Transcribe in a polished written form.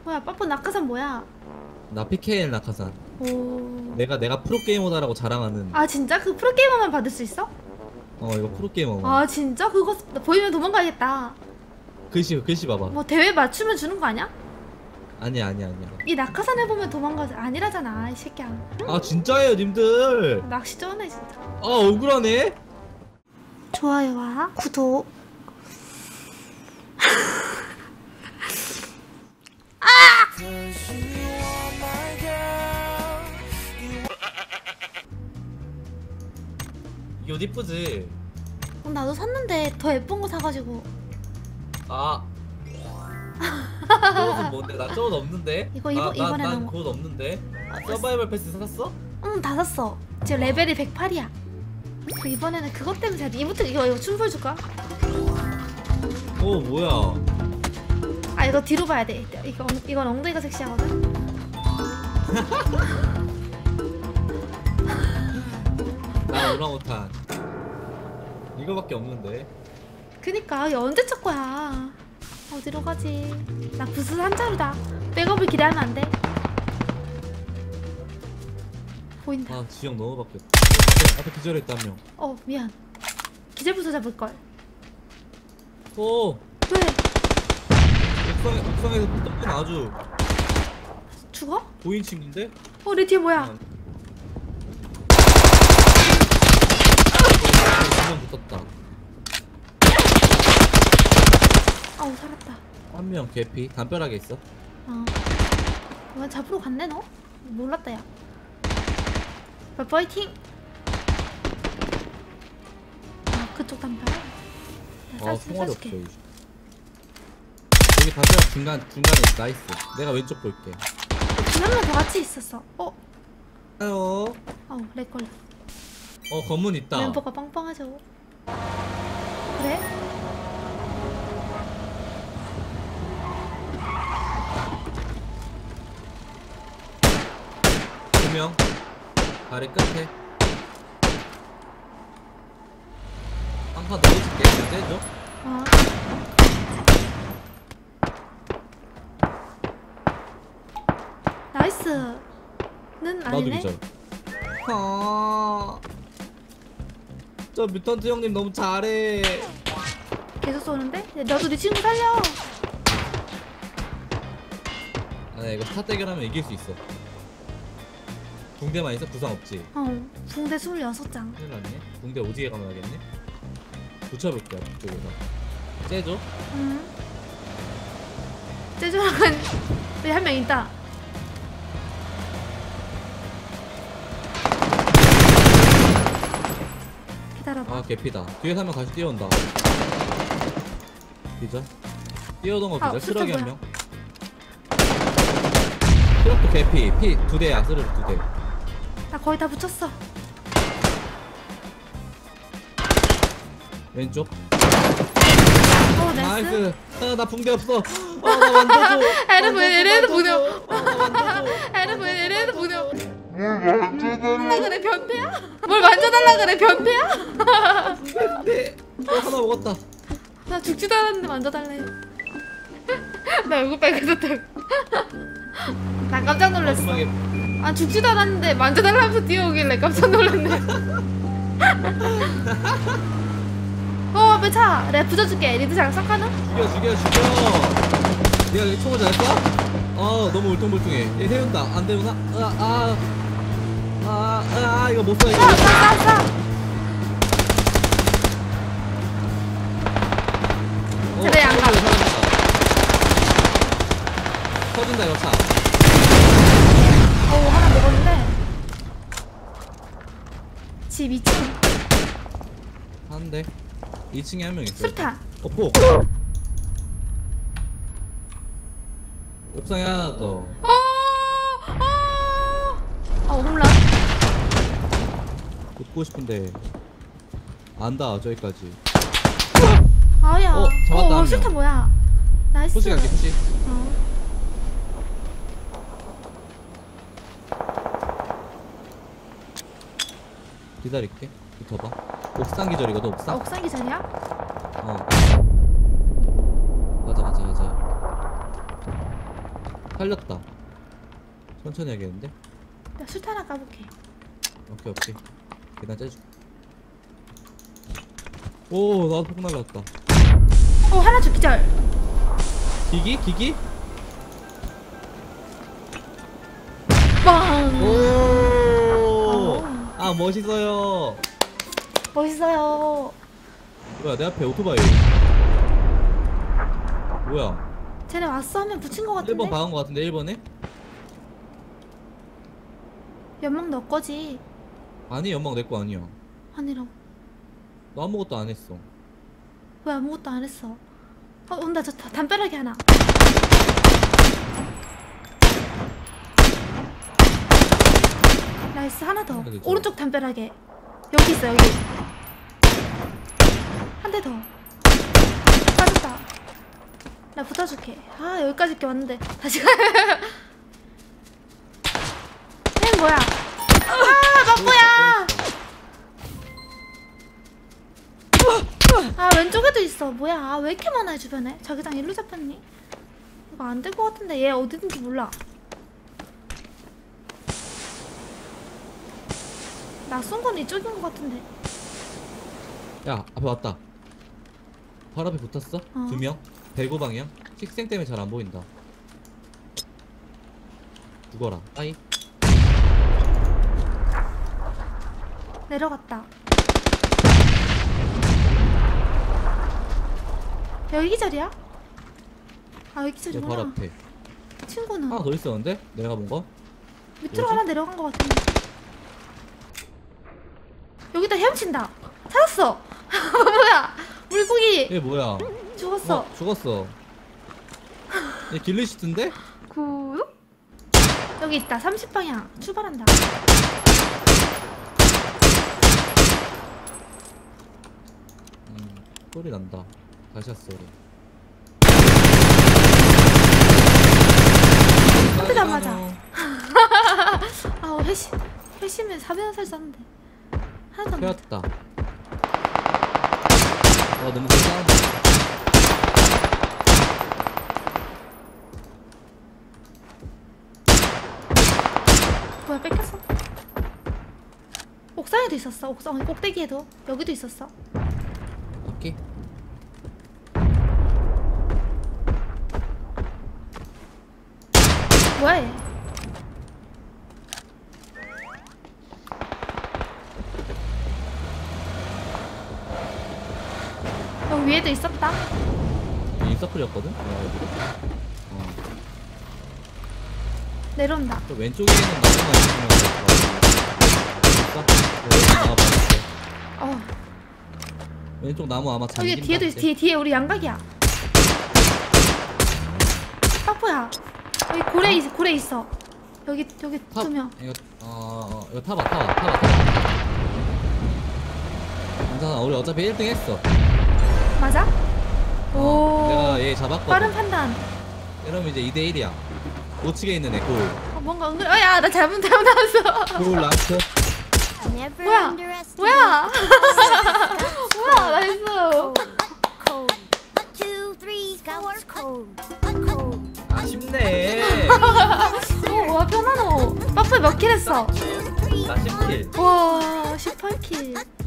뭐야 빠뽀 낙하산 뭐야? 나 PKL 낙하산. 오. 내가 프로게이머다라고 자랑하는. 아 진짜? 그 프로게이머만 받을 수 있어? 이거 프로게이머. 아 진짜? 그거 보이면 도망가야겠다. 글씨 봐봐. 뭐 대회 맞추면 주는 거 아니야? 아니야. 이 낙하산 해보면 도망가지 아니라잖아 이 새끼야. 아 진짜예요 님들. 낚시 쩌네 진짜. 아 억울하네. 좋아요와 구독. 이 옷 이쁘지? 나도 샀는데 더 예쁜 거 사가지고. 아. 저 옷은 뭔데? 나 저 옷 없는데? 이번에 난 너무. 그 옷 없는데? 서바이벌 패스 샀어? 응 다 샀어. 지금 레벨이 108이야. 이번에는 그것 때문에 잘. 이거 춤 보여줄까? 뭐야? 아 이거 뒤로 봐야 돼. 이건 엉덩이가 섹시하거든. 나 오랑우탄. 이거밖에 없는데. 그니까 이게 언제 첫 거야? 어디로 가지? 나 부스 한자루다. 백업을 기대하면 안 돼. 보인다. 아 지형 너무 바뀌었다. 앞에 기절했다 한 명. 미안. 기절부터 잡을 걸. 왜? 옥상에서 떡은 아주 죽어? 보인 친구인데? 내 뒤에 뭐야? 한명 붙었다. 살았다. 한 명 개피. 담벼락에 있어. 왜 잡으러 갔네 너? 몰랐다 야. 파이팅! 그쪽 담벼락? 총알이 없어. 여기 담벼락 중간에 있어. 나이스. 내가 왼쪽 볼게. 한 명 더 같이 있었어. 아요. 렉 걸려. 검문 있다. 멤버가 빵빵하죠. 그래? 두 명. 다리 끝에. 한 칸 넣어줄게. 떼줘. 나이스는 나도 아니네. 기절. 저 뮤턴트 형님 너무 잘해. 계속 쏘는데? 너도 네 친구 살려. 아니야 이거 스타 대결하면 이길 수 있어. 붕대만 있어? 부상 없지? 붕대 26장. 큰일 났네. 붕대 오지게 가면 하겠네. 붙여볼게 앞쪽에서. 째줘? 응. 째조랑은 여기 한 명 있다. 기다려봐. 개피다. 뒤에서 한 명 같이 뛰어온다. 기절? 뛰어오던 거 기절? 쓰러기 한 명. 쓰러도 개피. 피 2대야. 쓰러기 2대. 나 거의 다 붙였어. 왼쪽. 나이스. 나이스. 나 붕대 없어. 나 만져줘. 에르도 보내. 만져줘. 에르도 보내. 만져달라 그래 변태야? 뭘 만져달라 그래 변태야? 붕대. 하나 먹었다. 나 죽지도 않았는데 만져달래. 나 얼굴 빨개졌다고. 나 깜짝 놀랐어. 마지막에 죽지도 않았는데 만져달라면서 뛰어오길래 깜짝 놀랐네. 앞에 차. 내가 부숴줄게. 니들 장착하나? 죽여. 네가 총을 잘 쏴? 너무 울퉁불퉁해. 얘 세운다. 안 세우나? 이거 못 쏴. 쏴. 그래, 안 가. 터진다 이거 차. 하나 먹었는데. 집 2층. 한대. 2층에 한 명 있어. 술탄. 폭. 옥상에 하나 더. 홈런. 붙고 싶은데 안다 저기까지. 아야. 잡았다, 한 명. 술탄 뭐야? 나이스. 푸시 갈게 푸시. 기다릴게. 붙어봐. 옥상 기절이거든 옥상. 옥상 기절이야? 가자. 살렸다. 천천히 해야겠는데? 나 술탄 하나 까볼게. 오케이 오케이. 계단 째줘. 오 나도 폭 날랐다. 하나 줘 기절. 기기? 기기? 빵. 오! 아 멋있어요. 멋있어요. 뭐야 내 앞에 오토바이. 뭐야? 쟤네 왔어 하면 붙인 거 같은데? 1번 박은 거 같은데 1번에? 연막 너 거지. 아니 연막 내 거 아니야. 아니라고. 너 아무것도 안 했어. 왜 아무것도 안 했어? 온다 저 담벼락이 하나. 나이스 하나 더. 하나 더 오른쪽 담벼락에 여기 있어 여기. 한 대 더. 빠졌다. 나 붙어줄게. 아 여기까지 이렇게 왔는데 다시 가. 얘 뭐야? 아 바보야. 아 왼쪽에도 있어. 뭐야? 아, 왜 이렇게 많아 주변에? 자기장 일로 잡혔니? 이거 안 될 것 같은데 얘 어디든지 몰라. 나 쏜 건 이쪽인 것 같은데. 야 앞에 왔다. 바로 앞에 붙었어? 어. 2명? 대구 방향? 식생 때문에 잘 안 보인다. 죽어라. 아이. 내려갔다. 여기 기절이야? 아 여기 내 기절이구나. 바로 앞에. 친구는 하나 더 있었는데? 내가 본 거? 밑으로 뭐지? 하나 내려간 것 같은데. 여기다 헤엄친다. 찾았어. 뭐야? 물고기 얘 뭐야? 죽었어. 죽었어. 얘 길리시트인데? 구독? 여기 있다. 30방향 출발한다. 소리 난다. 다시 왔어. 한 대도 안 맞아. 아 회심에 400원 쐈는데 하나도 안 맞아. 펴였다. 와 너무 괜찮은데. 뭐야 뺏겼어? 옥상에도 있었어. 옥상 꼭대기에도 여기도 있었어. 오케이. 뭐야 얘? 여기 위에도 있었다. 인서클이었거든? 내려온다. 저 왼쪽에 있는 나무만 있으면 나와봐. 어 왼쪽 나무 아마 잠긴다. 여기 뒤에도 있어. 뒤에 우리 양각이야. 빠뽀야. 여기 고래 있어. 여기 두 명. 이거 이거 타봐. 괜찮아. 우리 어차피 1등 했어. 맞아? 오. 내가 얘 잡았거든. 빠른 판단. 이러면 이제 2대 1이야. 우측에 있는 애 골. 뭔가 은근. 야, 나 잘못 나왔어. 골 라스트. 뭐야? 뭐야? 뭐야? 나이스. 아쉽네. 와 편하노. 빠뽀 몇 킬 했어? 나 10킬. 와 18킬.